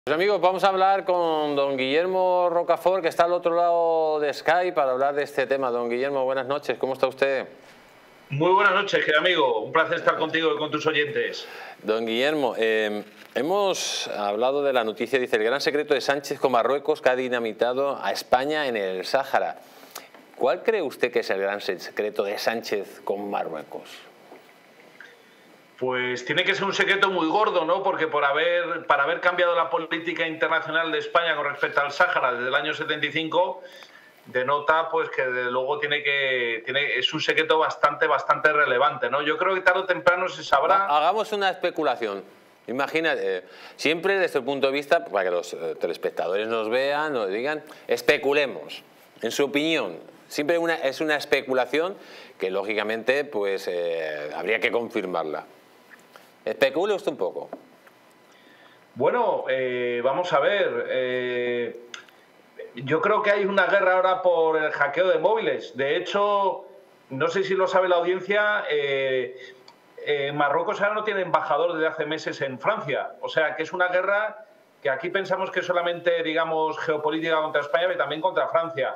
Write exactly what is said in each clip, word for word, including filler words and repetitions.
Pues amigos, vamos a hablar con don Guillermo Rocafort, que está al otro lado de Skype, para hablar de este tema. Don Guillermo, buenas noches, ¿cómo está usted? Muy buenas noches, querido amigo. Un placer estar contigo y con tus oyentes. Don Guillermo, eh, hemos hablado de la noticia, dice, el gran secreto de Sánchez con Marruecos que ha dinamitado a España en el Sáhara. ¿Cuál cree usted que es el gran secreto de Sánchez con Marruecos? Pues tiene que ser un secreto muy gordo, ¿no? Porque por haber, para haber cambiado la política internacional de España con respecto al Sáhara desde el año setenta y cinco, denota pues que desde luego tiene que tiene, es un secreto bastante, bastante relevante, ¿no? Yo creo que tarde o temprano se sabrá. Hagamos una especulación. Imagínate, eh, siempre desde el punto de vista, para que los eh, telespectadores nos vean, nos digan, especulemos, en su opinión. Siempre una, es una especulación que lógicamente pues eh, habría que confirmarla. Especule usted un poco. Bueno, eh, vamos a ver. Eh, yo creo que hay una guerra ahora por el hackeo de móviles. De hecho, no sé si lo sabe la audiencia, eh, eh, Marruecos ahora no tiene embajador desde hace meses en Francia. O sea, que es una guerra que aquí pensamos que es solamente, digamos, geopolítica contra España, pero también contra Francia.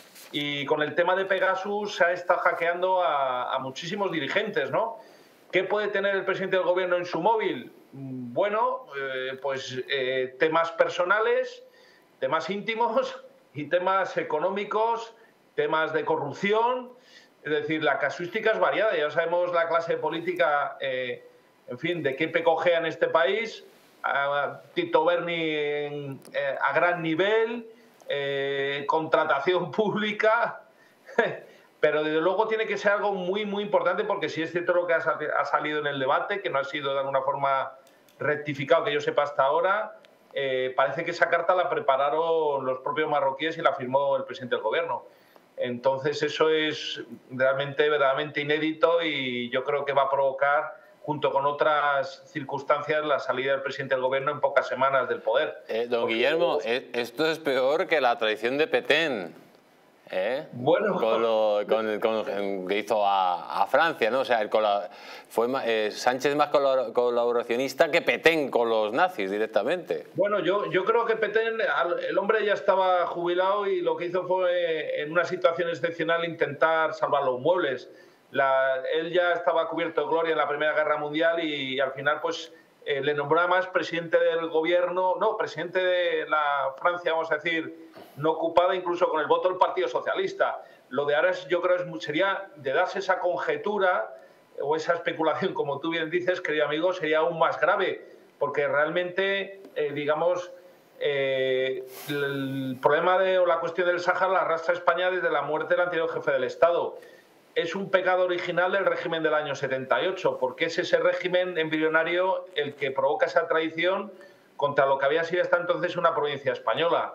Y con el tema de Pegasus se ha estado hackeando a, a muchísimos dirigentes, ¿no? ¿Qué puede tener el presidente del gobierno en su móvil? Bueno, eh, pues eh, temas personales, temas íntimos y temas económicos, temas de corrupción. Es decir, la casuística es variada. Ya sabemos la clase política, eh, en fin, de qué pecojea en este país. A Tito Berni en, eh, a gran nivel, eh, contratación pública. Pero desde luego tiene que ser algo muy, muy importante, porque si es cierto lo que ha salido en el debate, que no ha sido de alguna forma rectificado, que yo sepa hasta ahora, eh, parece que esa carta la prepararon los propios marroquíes y la firmó el presidente del gobierno. Entonces eso es realmente, verdaderamente inédito, y yo creo que va a provocar, junto con otras circunstancias, la salida del presidente del gobierno en pocas semanas del poder. Eh, don Porque... Guillermo, esto es peor que la traición de Petén. ¿Eh? Bueno, con lo con, con, que hizo a, a Francia, ¿no? O sea, el, fue eh, Sánchez más colaboracionista que Petén con los nazis directamente. Bueno, yo, yo creo que Petén, el hombre ya estaba jubilado y lo que hizo fue, en una situación excepcional, intentar salvar los muebles. La, él ya estaba cubierto de gloria en la Primera Guerra Mundial y, y al final, pues, eh, le nombró más presidente del gobierno, no, presidente de la Francia, vamos a decir, no ocupada, incluso con el voto del Partido Socialista. Lo de ahora es, yo creo que sería de darse esa conjetura o esa especulación, como tú bien dices, querido amigo, sería aún más grave, porque realmente, eh, digamos, eh, el problema de, o la cuestión del Sáhara la arrastra España desde la muerte del anterior jefe del Estado. Es un pecado original del régimen del año setenta y ocho, porque es ese régimen embrionario el que provoca esa traición contra lo que había sido hasta entonces una provincia española.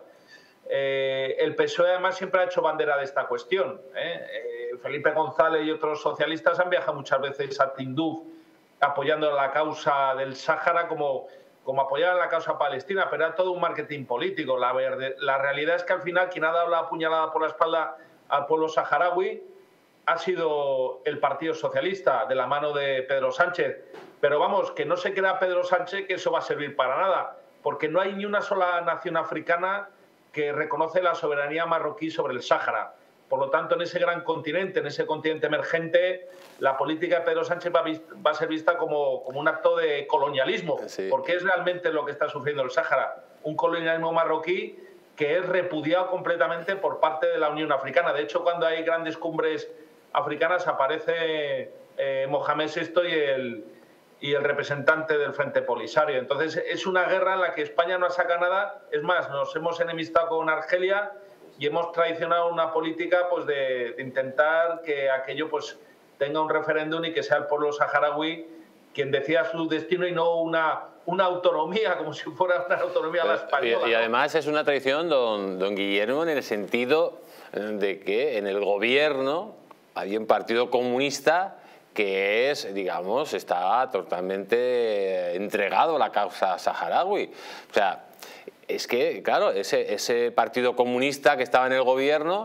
Eh, el P S O E además siempre ha hecho bandera de esta cuestión. ¿eh? Eh, Felipe González y otros socialistas han viajado muchas veces a Tinduf apoyando la causa del Sáhara como, como apoyar la causa palestina, pero era todo un marketing político. La, verde, la realidad es que al final quien ha dado la apuñalada por la espalda al pueblo saharaui ha sido el Partido Socialista, de la mano de Pedro Sánchez. Pero vamos, que no se crea Pedro Sánchez que eso va a servir para nada, porque no hay ni una sola nación africana que reconoce la soberanía marroquí sobre el Sáhara. Por lo tanto, en ese gran continente, en ese continente emergente, la política de Pedro Sánchez va a, va a ser vista como, como un acto de colonialismo, sí. Porque es realmente lo que está sufriendo el Sáhara, un colonialismo marroquí que es repudiado completamente por parte de la Unión Africana. De hecho, cuando hay grandes cumbres africanas aparece eh, Mohamed sexto y el, y el representante del Frente Polisario. Entonces es una guerra en la que España no ha sacado nada. Es más, nos hemos enemistado con Argelia y hemos traicionado una política pues, de, de intentar que aquello pues, tenga un referéndum y que sea el pueblo saharaui quien decida su destino y no una, una autonomía, como si fuera una autonomía a la española. Y, y además es una traición, don, don Guillermo, en el sentido de que en el gobierno había un partido comunista que es, digamos, está totalmente entregado a la causa saharaui. O sea, es que, claro, ese, ese partido comunista que estaba en el gobierno,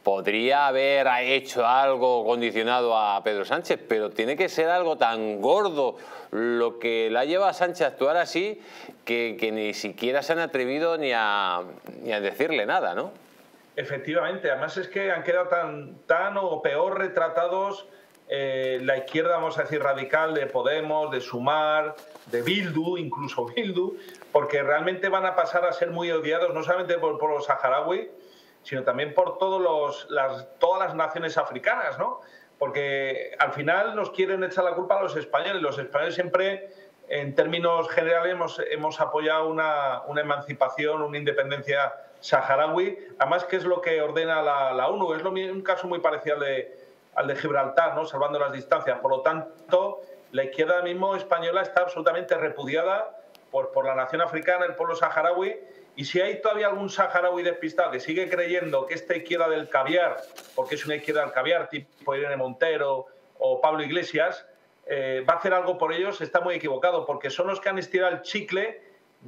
podría haber hecho algo condicionado a Pedro Sánchez, pero tiene que ser algo tan gordo lo que la lleva a Sánchez a actuar así que, que ni siquiera se han atrevido ni a, ni a decirle nada, ¿no? Efectivamente, además es que han quedado tan, tan o peor retratados eh, la izquierda, vamos a decir, radical de Podemos, de Sumar, de Bildu, incluso Bildu, porque realmente van a pasar a ser muy odiados no solamente por el pueblo saharaui, sino también por todos los, las, todas las naciones africanas, ¿no? Porque al final nos quieren echar la culpa a los españoles. Los españoles siempre, en términos generales, hemos, hemos apoyado una, una emancipación, una independencia saharaui, además que es lo que ordena la, la ONU. Es lo, un caso muy parecido al de, al de Gibraltar, ¿no? Salvando las distancias. Por lo tanto, la izquierda mismo española está absolutamente repudiada por, por la nación africana, el pueblo saharaui. Y si hay todavía algún saharaui despistado que sigue creyendo que esta izquierda del caviar, porque es una izquierda del caviar tipo Irene Montero o Pablo Iglesias, eh, va a hacer algo por ellos, está muy equivocado, porque son los que han estirado el chicle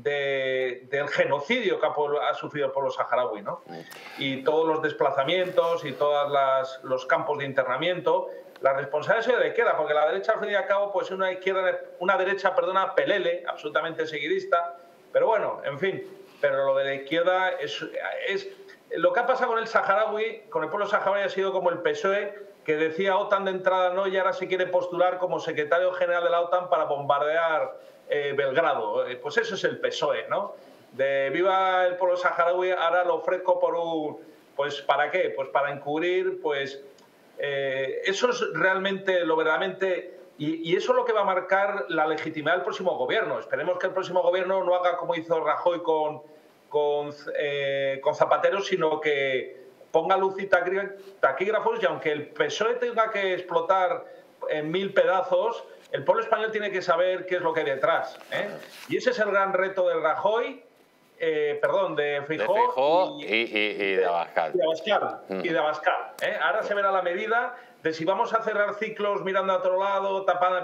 de, del genocidio que ha, ha sufrido el pueblo saharaui, ¿no? Y todos los desplazamientos y todos los campos de internamiento. La responsabilidad es de la izquierda, porque la derecha, al fin y al cabo, pues es una, izquierda, una derecha, perdona, pelele, absolutamente seguidista. Pero bueno, en fin... Pero lo de la izquierda es, es... Lo que ha pasado con el saharaui, con el pueblo saharaui, ha sido como el P S O E, que decía OTAN de entrada no, y ahora se quiere postular como secretario general de la OTAN para bombardear eh, Belgrado. Pues eso es el P S O E, ¿no? De viva el pueblo saharaui, ahora lo ofrezco por un... Pues ¿para qué? Pues para encubrir, pues... Eh, eso es realmente, lo verdaderamente... Y, y eso es lo que va a marcar la legitimidad del próximo gobierno. Esperemos que el próximo gobierno no haga como hizo Rajoy con, con, eh, con Zapatero, sino que ponga luz y taquígrafos, y aunque el P S O E tenga que explotar en mil pedazos, el pueblo español tiene que saber qué es lo que hay detrás, ¿eh? Y ese es el gran reto de Rajoy, eh, perdón, de Feijóo y, y, y, y de Abascal. Y de Abascal, mm. y de Abascal, ¿eh? Ahora se verá la medida de si vamos a cerrar ciclos mirando a otro lado, tapando,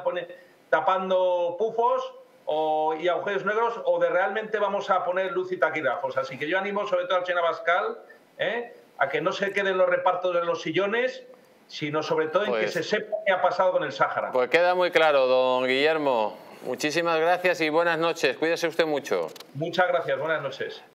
tapando pufos o, y agujeros negros, o de realmente vamos a poner luz y taquígrafos. Así que yo animo sobre todo al señor Abascal, ¿eh? a que no se queden los repartos de los sillones, sino sobre todo pues, en que se sepa qué ha pasado con el Sáhara. Pues queda muy claro, don Guillermo. Muchísimas gracias y buenas noches. Cuídese usted mucho. Muchas gracias, buenas noches.